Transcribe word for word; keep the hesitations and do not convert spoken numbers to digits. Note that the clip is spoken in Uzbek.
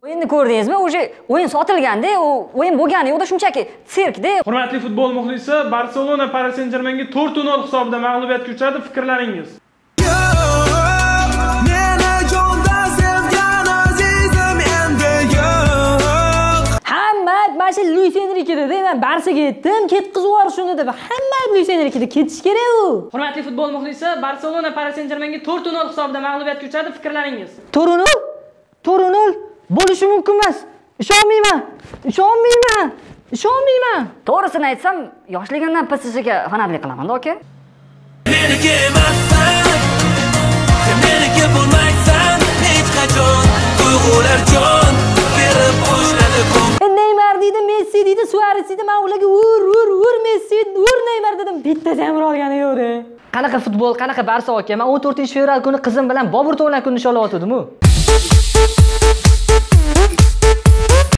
O'yinni ko'rdingizmi? O'sha o'yin sotilganda, u o'yin bo'lgani yo'qda, shunchaki sirkda. Hurmatli futbol muxlisi, Barselona Paris Saint-Germainga to'rt nol hisobida mag'lubiyatga uchradi. Fikrlaringiz? Mana shu Luis Enrique dedi, men Barsaga ketdim, ketkizib yubor shuni deb. Hamma Luis Enriqueda ketish kerak u. Hurmatli futbol muxlisi, Barselona Paris Saint-Germainga to'rt nol hisobida mag'lubiyatga uchradi. Fikrlaringiz? to'rt nol? to'rt nol bo'lishi mumkin emas. Ishonmayman. Ishonmayman. Ishonmayman. To'g'risini aytsam, yoshligimdan P S Jga fanatlik qilaman-da, aka. Meniki emassan, sen meniki bo'lmaysan, hech qachon tuyg'ular jon berib boshladi ko'm. Neymar deydi, Messi deydi, Suarez deydi, men ularga ur, ur, ur Messi, ur Neymar dedim. Bittasi ham olgani yo'q-da. Qanaqa futbol, qanaqa Barsa aka. Men o'n to'rtinchi fevral kuni qizim bilan Bobur to'g'lan kunni nishonlayotgandim-ku.